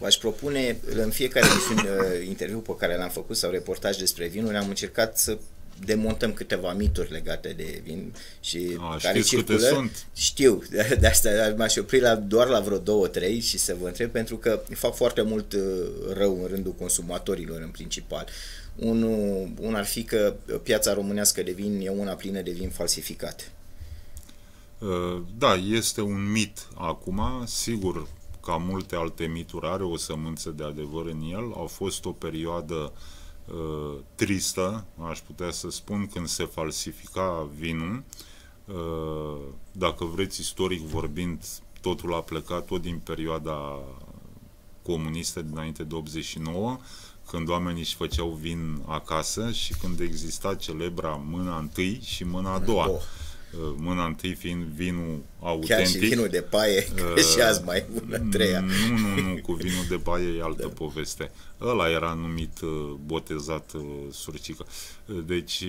V-aș propune, în fiecare interviu pe care l-am făcut sau reportaj despre vinuri, am încercat să demontăm câteva mituri legate de vin și care circulă. Sunt? Știu, de asta m-aș opri doar la vreo 2-3 și să vă întreb, pentru că fac foarte mult rău în rândul consumatorilor în principal. Un ar fi că piața românească de vin e una plină de vin falsificat. Da, este un mit acum, sigur, ca multe alte mituri are o sămânță de adevăr în el. A fost o perioadă tristă, aș putea să spun, când se falsifica vinul. Dacă vreți, istoric vorbind, totul a plecat tot din perioada comunistă dinainte de 89, când oamenii își făceau vin acasă și când exista celebra mâna întâi și mâna a doua. Mâna întâi fiind vinul autentic. Chiar și vinul de paie, că și azi mai bună treia. Nu, cu vinul de paie e altă poveste. Ăla era numit, botezat surcică. Deci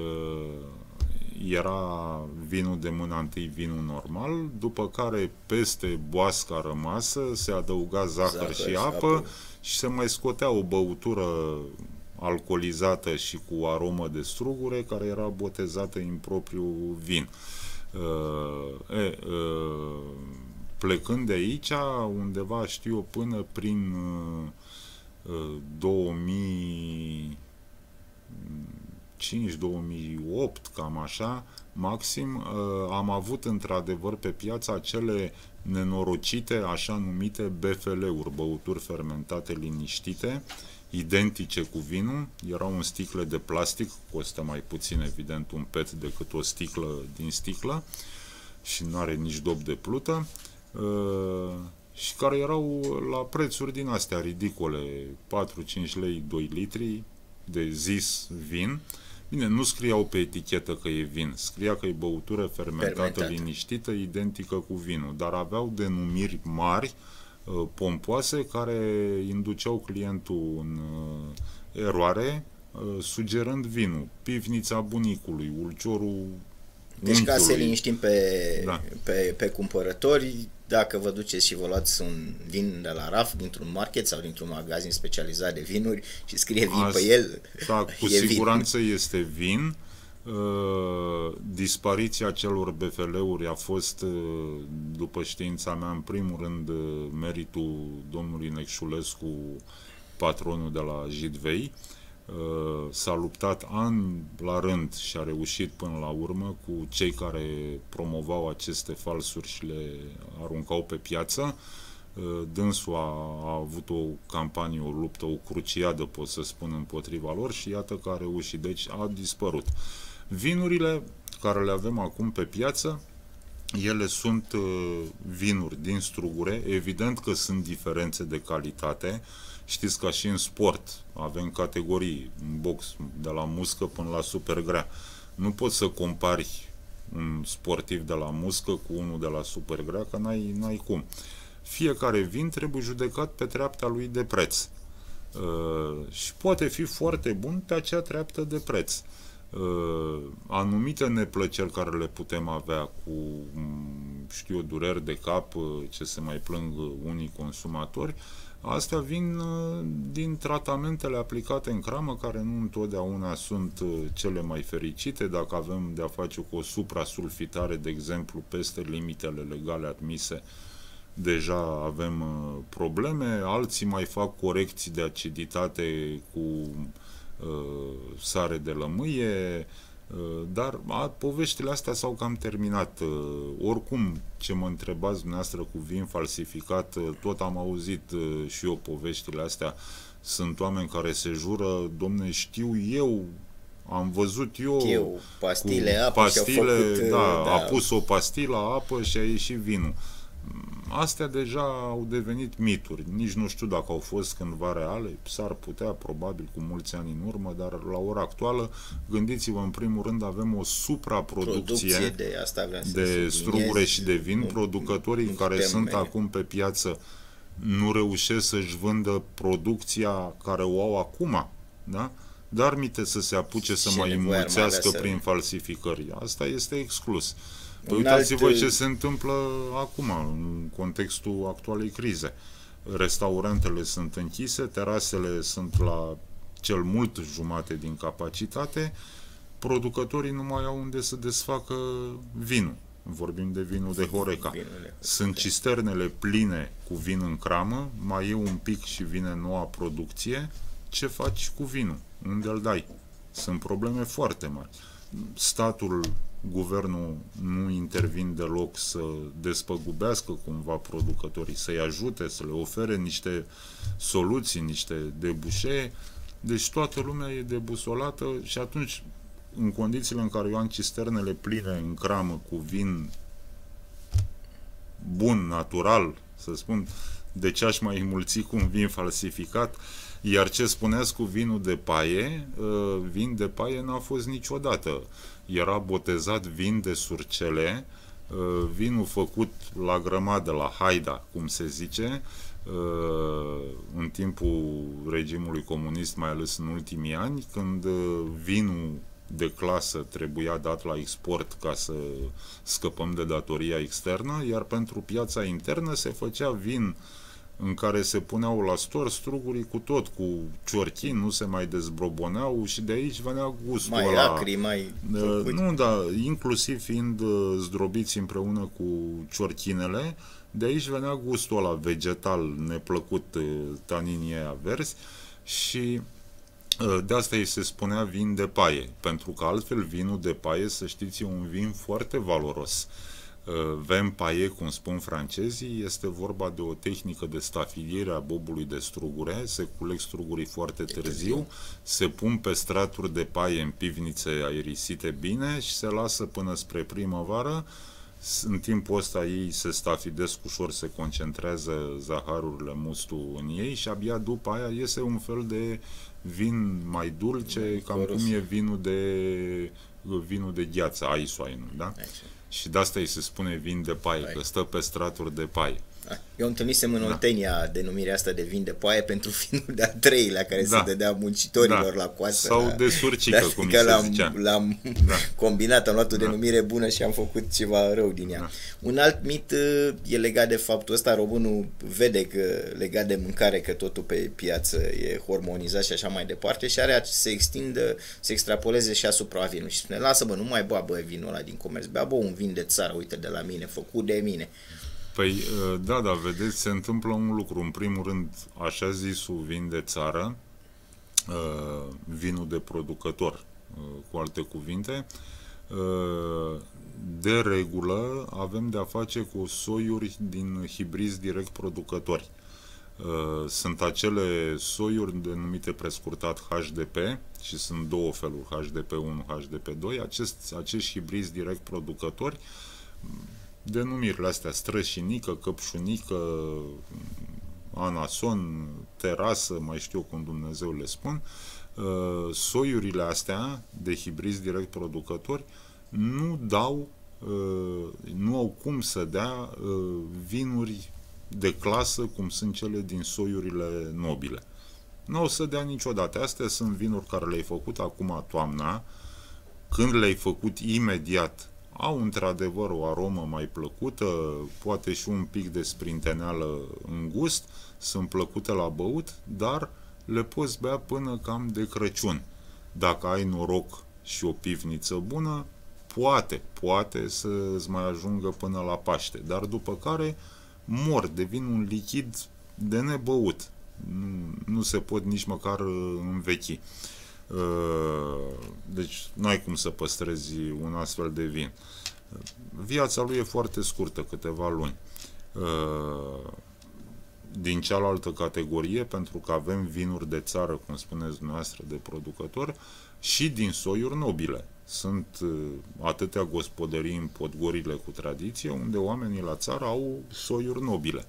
era vinul de mâna întâi, vinul normal, după care peste boasca rămasă se adăuga zahăr și apă și se mai scotea o băutură alcoolizată și cu aromă de strugure, care era botezată în propriu vin. Plecând de aici, undeva, știu eu, până prin 2005-2008, cam așa, maxim, am avut într-adevăr pe piață acele nenorocite, așa numite BFL-uri, băuturi fermentate liniștite, identice cu vinul, erau în sticle de plastic, costă mai puțin, evident, un PET decât o sticlă din sticlă și nu are nici dop de plută, și care erau la prețuri din astea ridicole, 4-5 lei, 2 litri de zis vin. Bine, nu scriau pe etichetă că e vin, scria că e băutură fermentată liniștită, identică cu vinul, dar aveau denumiri mari, pompoase, care induceau clientul în eroare, sugerând vinul, pivnița bunicului, ulciorul deci ca să liniștim pe cumpărători, dacă vă duceți și vă luați un vin de la raf, dintr-un market sau dintr-un magazin specializat de vinuri și scrie vin pe el, da, cu siguranță este vin. Dispariția celor BFL-uri a fost, după știința mea, în primul rând meritul domnului Necșulescu, patronul de la Jidvei. S-a luptat ani la rând și a reușit până la urmă cu cei care promovau aceste falsuri și le aruncau pe piață. Dânsul a avut o campanie, o luptă, o cruciadă, pot să spun, împotriva lor și iată că a reușit. Deci a dispărut. Vinurile care le avem acum pe piață, ele sunt vinuri din strugure, evident că sunt diferențe de calitate. Știți că și în sport avem categorii, în box, de la muscă până la super grea. Nu poți să compari un sportiv de la muscă cu unul de la super grea, că n-ai cum. Fiecare vin trebuie judecat pe treapta lui de preț. Și poate fi foarte bun pe acea treaptă de preț. Anumite neplăceri care le putem avea cu, știu eu, dureri de cap, ce se mai plâng unii consumatori, astea vin din tratamentele aplicate în cramă, care nu întotdeauna sunt cele mai fericite. Dacă avem de-a face cu o suprasulfitare, de exemplu, peste limitele legale admise, deja avem probleme. Alții mai fac corecții de aciditate cu sare de lămâie, dar poveștile astea s-au cam terminat. Oricum, ce mă întrebați dumneavoastră cu vin falsificat, tot am auzit și eu poveștile astea. Sunt oameni care se jură, domne, știu eu, am văzut eu pastile, apă, pastile, făcut, a pus o pastilă, apă și a ieșit vinul. Astea deja au devenit mituri. Nici nu știu dacă au fost cândva reale, s-ar putea, probabil, cu mulți ani în urmă, dar la ora actuală, gândiți-vă, în primul rând, avem o supraproducție de strugure și de vin. Producătorii care sunt acum pe piață nu reușesc să-și vândă producția care o au acum, da? Dar mite să se apuce să mai înmulțească prin falsificări. Asta este exclus. Uitați-vă ce se întâmplă acum, în contextul actualei crize. restaurantele sunt închise, terasele sunt la cel mult jumate din capacitate, producătorii nu mai au unde să desfacă vinul. Vorbim de vinul de Horeca. Sunt cisternele pline cu vin în cramă, mai e un pic și vine noua producție. Ce faci cu vinul? Unde îl dai? Sunt probleme foarte mari. Statul, guvernul nu intervin deloc să despăgubească cumva producătorii, să-i ajute, să le ofere niște soluții, niște debușee. Deci toată lumea e debusolată și atunci, în condițiile în care eu am cisternele pline în cramă cu vin bun, natural, să spun, de ce aș mai înmulți cu un vin falsificat? Iar ce spuneați cu vinul de paie, vin de paie n-a fost niciodată. Era botezat vin de Surcele, vinul făcut la grămadă, la haida, cum se zice, în timpul regimului comunist, mai ales în ultimii ani, când vinul de clasă trebuia dat la export ca să scăpăm de datoria externă, iar pentru piața internă se făcea vin în care se puneau la stor strugurii cu tot, cu ciorchin, nu se mai dezbroboneau și de aici venea gustul mai ăla. acri, mai... Nu, da, inclusiv fiind zdrobiți împreună cu ciorchinele, de aici venea gustul ăla vegetal neplăcut, taninii aia verzi și de asta îi se spunea vin de paie, pentru că altfel vinul de paie, să știți, e un vin foarte valoros. Vin paie, cum spun francezii, este vorba de o tehnică de stafiliere a bobului de strugure, se culeg strugurii foarte târziu, se pun pe straturi de paie în pivnițe aerisite bine și se lasă până spre primăvară. În timpul ăsta ei se stafidesc ușor, se concentrează zaharurile, mustul în ei și abia după aia iese un fel de vin mai dulce, cam cum e vinul de gheață, aisoainul, da? Și de asta îi se spune vin de paie, că stă pe straturi de paie. Eu întâlnisem în Oltenia denumirea asta de vin de paie pentru vinul de-al treilea care se dădea muncitorilor la coastă. Sau de surcică, cum mi se zicea. L-am combinat, am luat o denumire bună și am făcut ceva rău din ea. Un alt mit e legat de faptul ăsta, românul vede că legat de mâncare, că totul pe piață e hormonizat și așa mai departe și are să se extindă, să extrapoleze și asupra vinului și spune, lasă nu mai bea vinul ăla din comerț, bea un vin de țară, uite de la mine, făcut de mine. Păi, da, vedeți, se întâmplă un lucru. În primul rând, așa zisul vin de țară, vinul de producător, cu alte cuvinte, de regulă avem de-a face cu soiuri din hibrizi direct producători. Sunt acele soiuri denumite prescurtat HDP și sunt două feluri, HDP1, HDP2. Acești hibrizi direct producători, denumirile astea, strășinică, căpșunică, anason, terasă, mai știu cum Dumnezeu le spun, soiurile astea de hibrizi direct producători nu au cum să dea vinuri de clasă cum sunt cele din soiurile nobile. Nu o să dea niciodată. Astea sunt vinuri care le-ai făcut acum toamna, când le-ai făcut imediat au într-adevăr o aromă mai plăcută, poate și un pic de sprinteneală în gust, sunt plăcute la băut, dar le poți bea până cam de Crăciun. Dacă ai noroc și o pivniță bună, poate să-ți mai ajungă până la Paște, dar după care mor, devin un lichid de nebăut. Nu se pot nici măcar învechi. Deci n-ai cum să păstrezi un astfel de vin. Viața lui e foarte scurtă, câteva luni. Din cealaltă categorie, pentru că avem vinuri de țară, cum spuneți dumneavoastră, de producător, și din soiuri nobile. Sunt atâtea gospodării în Podgorile cu tradiție, unde oamenii la țară au soiuri nobile.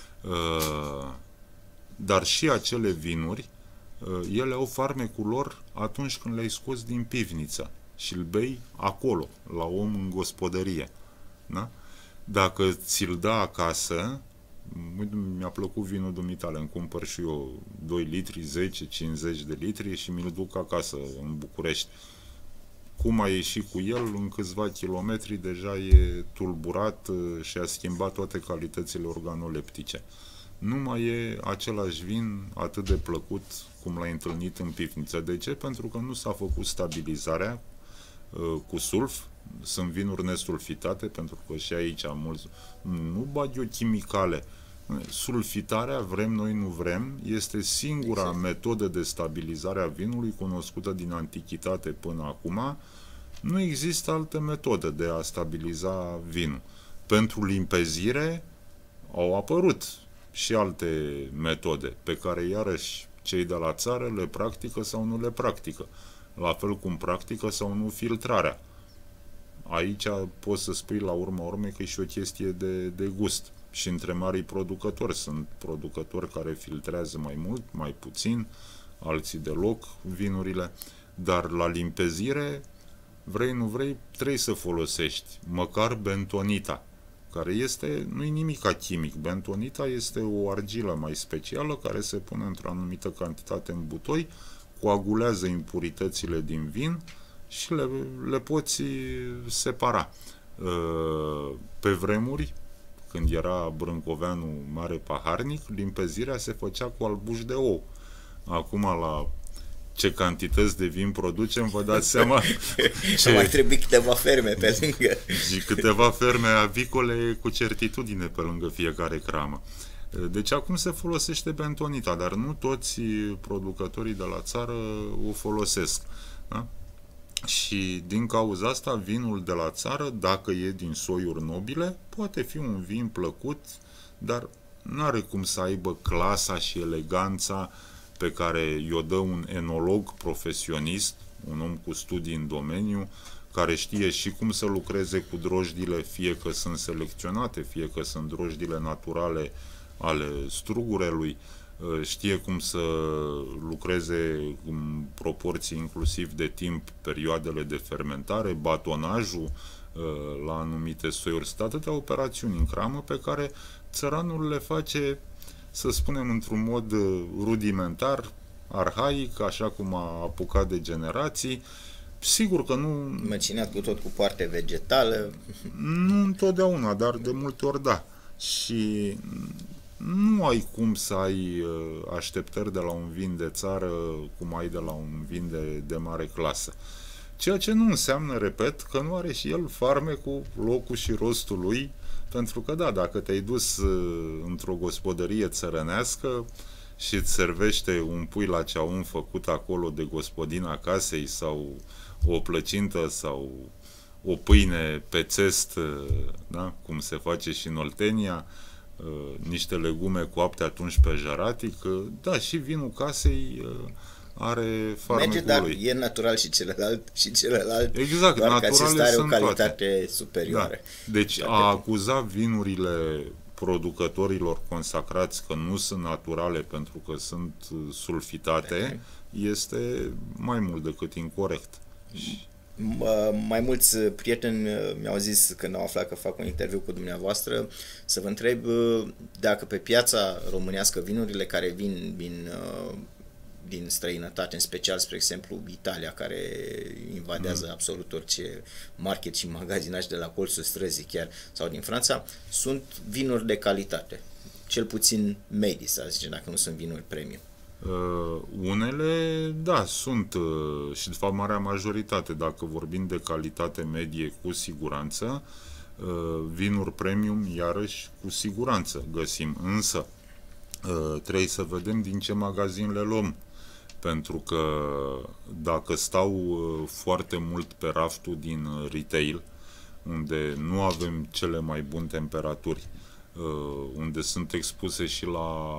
Dar și acele vinuri, ele au farmecul lor atunci când le-ai scos din pivniță și îl bei acolo, la om în gospodărie. Da? Dacă ți-l dă acasă, mi-a plăcut vinul dumitale, îmi cumpăr și eu 2 litri, 10, 50 de litri și mi-l duc acasă în București. Cum a ieșit cu el, în câțiva kilometri deja e tulburat și a schimbat toate calitățile organoleptice. nu mai e același vin atât de plăcut cum l-ai întâlnit în pivniță. De ce? Pentru că nu s-a făcut stabilizarea cu sulf. Sunt vinuri nesulfitate, pentru că și aici mulți nu bag eu chimicale. Sulfitarea, vrem noi, nu vrem, este singura metodă de stabilizare a vinului cunoscută din antichitate până acum. Nu există altă metodă de a stabiliza vinul. Pentru limpezire au apărut și alte metode pe care iarăși cei de la țară le practică sau nu le practică. La fel cum practică sau nu filtrarea. Aici poți să spui la urma urmei că e și o chestie de gust. Și între marii producători sunt producători care filtrează mai mult, mai puțin, alții deloc vinurile, dar la limpezire, vrei, nu vrei, trebuie să folosești măcar bentonita, care nu-i nimic chimic. Bentonita este o argilă mai specială care se pune într-o anumită cantitate în butoi, coagulează impuritățile din vin și le poți separa. Pe vremuri, când era Brâncoveanu mare paharnic, limpezirea se făcea cu albuș de ou. Acum, la ce cantități de vin producem, vă dați seama că mai trebuie câteva ferme pe lângă. Și câteva ferme avicole cu certitudine pe lângă fiecare cramă. Deci acum se folosește bentonita, dar nu toți producătorii de la țară o folosesc. Da? Și din cauza asta, vinul de la țară, dacă e din soiuri nobile, poate fi un vin plăcut, dar nu are cum să aibă clasa și eleganța pe care i-o dă un enolog profesionist, un om cu studii în domeniu, care știe și cum să lucreze cu drojdile, fie că sunt selecționate, fie că sunt drojdile naturale ale strugurelui, știe cum să lucreze în proporții inclusiv de timp, perioadele de fermentare, batonajul la anumite soiuri. Sunt atâtea operațiuni în cramă pe care țăranul le face, să spunem, într-un mod rudimentar, arhaic, așa cum a apucat de generații. Sigur că nu... Măcinat cu tot cu parte vegetală. Nu întotdeauna, dar de multe ori da. Și nu ai cum să ai așteptări de la un vin de țară cum ai de la un vin de mare clasă. Ceea ce nu înseamnă, repet, că nu are și el farmecul, locul și rostul lui, pentru că da, dacă te-ai dus într-o gospodărie țărănească și îți servește un pui la ceaun făcut acolo de gospodina casei sau o plăcintă sau o pâine pe țest, da, cum se face și în Oltenia, niște legume coapte atunci pe jaratic, da, și vinul casei are farmecul dar lui. E natural și celălalt, exact, doar că acesta are o calitate toate superioară. Da. Deci a acuza vinurile producătorilor consacrați că nu sunt naturale pentru că sunt sulfitate este mai mult decât incorect. Mai mulți prieteni mi-au zis când au aflat că fac un interviu cu dumneavoastră să vă întreb dacă pe piața românească vinurile care vin din străinătate, în special, spre exemplu, Italia, care invadează absolut orice market și magazinaj de la colțul străzii chiar, sau din Franța, sunt vinuri de calitate. Cel puțin medii, să zicem, dacă nu sunt vinuri premium. Unele, da, sunt și de fapt marea majoritate, dacă vorbim de calitate medie, cu siguranță, vinuri premium, iarăși, cu siguranță găsim, însă trebuie să vedem din ce magazin le luăm, pentru că dacă stau foarte mult pe raftul din retail, unde nu avem cele mai bune temperaturi, unde sunt expuse și la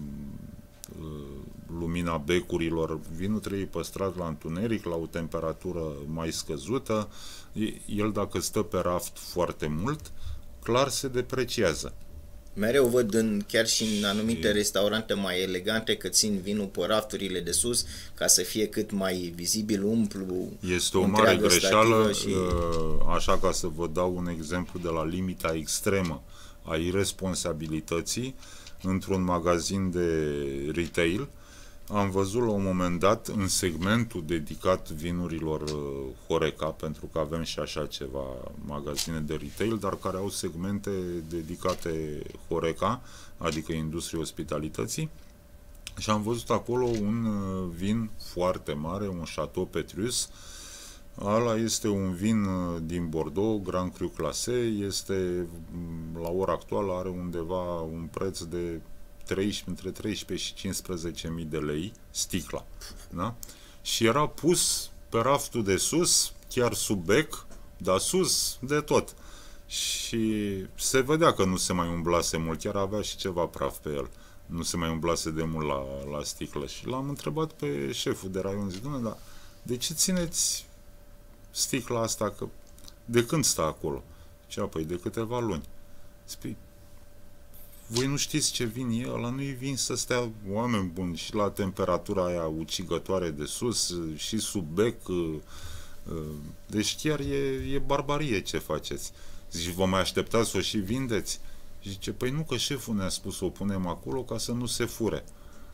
lumina becurilor, vinul trebuie păstrat la întuneric, la o temperatură mai scăzută, el dacă stă pe raft foarte mult, clar se depreciază. Mereu văd chiar și în anumite restaurante mai elegante că țin vinul pe rafturile de sus ca să fie cât mai vizibil, umplu. Este o mare greșeală, așa, ca să vă dau un exemplu de la limita extremă a iresponsabilității, într-un magazin de retail am văzut la un moment dat în segmentul dedicat vinurilor Horeca, pentru că avem și așa ceva magazine de retail, dar care au segmente dedicate Horeca, adică industriei ospitalității, și am văzut acolo un vin foarte mare, un Chateau Petrus. Ala este un vin din Bordeaux, Grand Cru Classé, este la ora actuală are undeva un preț de între 13 și 15.000 de lei sticla, da? Și era pus pe raftul de sus, chiar sub bec, dar sus de tot. Și se vedea că nu se mai umblase mult, chiar avea și ceva praf pe el. Nu se mai umblase de mult la sticlă. Și l-am întrebat pe șeful de raion, zic, dom'le, dar de ce țineți sticla asta, că de când stă acolo? Zicea, păi de câteva luni. Spui, voi nu știți ce vin e? Ăla nu-i vin să stea, oameni buni, și la temperatura aia ucigătoare de sus, și sub bec. Deci chiar e barbarie ce faceți. Zici, vă mai așteptați să o și vindeți? Zice, păi nu, că șeful ne-a spus să o punem acolo ca să nu se fure.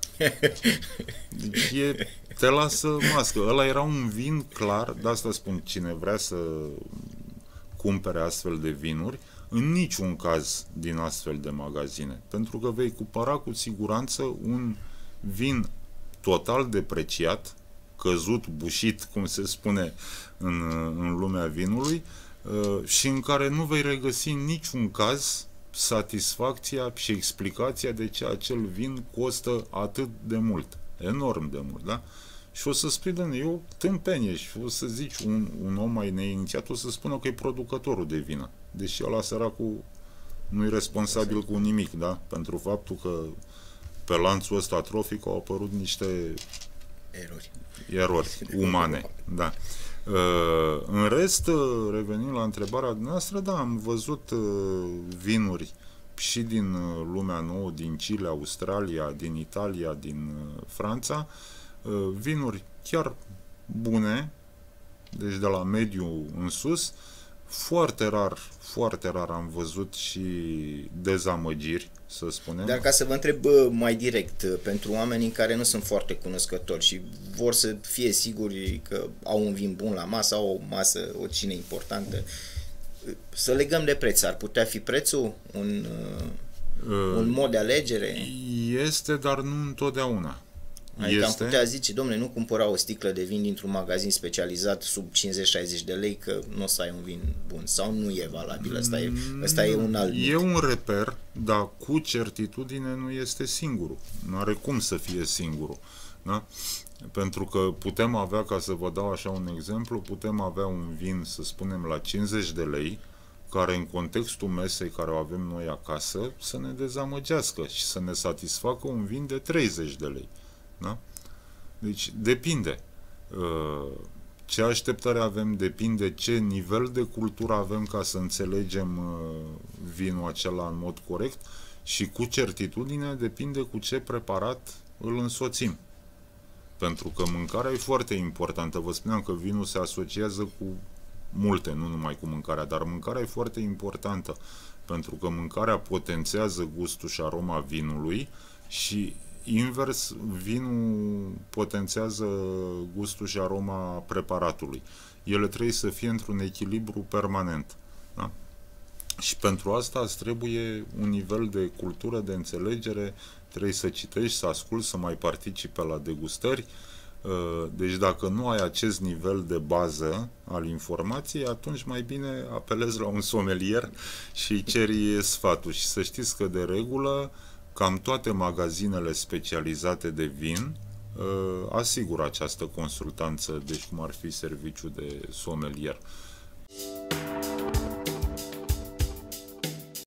Deci te lasă mască. Ăla era un vin clar, de asta spun, cine vrea să cumpere astfel de vinuri, în niciun caz din astfel de magazine. Pentru că vei cumpăra cu siguranță un vin total depreciat, căzut, bușit, cum se spune în lumea vinului, și în care nu vei regăsi în niciun caz satisfacția și explicația de ce acel vin costă atât de mult. Enorm de mult, da? Și o să spui, e o tâmpenie, și o să zici, un om mai neinițiat o să spună că e producătorul de vină. Deși ăla săracul nu-i responsabil cu nimic, da? Pentru faptul că pe lanțul ăsta trofic au apărut niște erori umane, da. În rest, revenind la întrebarea noastră, da, am văzut vinuri și din lumea nouă, din Chile, Australia, din Italia, din Franța, vinuri chiar bune, deci de la mediu în sus. Foarte rar am văzut și dezamăgiri, să spunem. Dar ca să vă întreb mai direct, pentru oamenii care nu sunt foarte cunoscători și vor să fie siguri că au un vin bun la masă, au o masă, o cină importantă, să legăm de preț. Ar putea fi prețul un mod de alegere? Este, dar nu întotdeauna. Adică am putea zice, domnule, nu cumpăra o sticlă de vin dintr-un magazin specializat sub 50-60 de lei, că nu o să ai un vin bun, sau nu e valabil, ăsta e un alt E un reper, dar cu certitudine nu este singurul. Nu are cum să fie singurul. Da? Pentru că putem avea, ca să vă dau așa un exemplu, putem avea un vin, să spunem, la 50 de lei, care în contextul mesei care o avem noi acasă, să ne dezamăgească și să ne satisfacă un vin de 30 de lei. Da? Deci depinde ce așteptări avem, depinde ce nivel de cultură avem ca să înțelegem vinul acela în mod corect și cu certitudine depinde cu ce preparat îl însoțim. Pentru că mâncarea e foarte importantă. Vă spuneam că vinul se asociază cu multe, nu numai cu mâncarea, dar mâncarea e foarte importantă pentru că mâncarea potențează gustul și aroma vinului și invers, vinul potențează gustul și aroma preparatului. Ele trebuie să fie într-un echilibru permanent. Da? Și pentru asta îți trebuie un nivel de cultură, de înțelegere, trebuie să citești, să asculți, să mai participi la degustări. Deci dacă nu ai acest nivel de bază al informației, atunci mai bine apelezi la un somelier și îi ceri sfatul. Și să știți că de regulă cam toate magazinele specializate de vin asigură această consultanță, deci cum ar fi serviciul de somelier.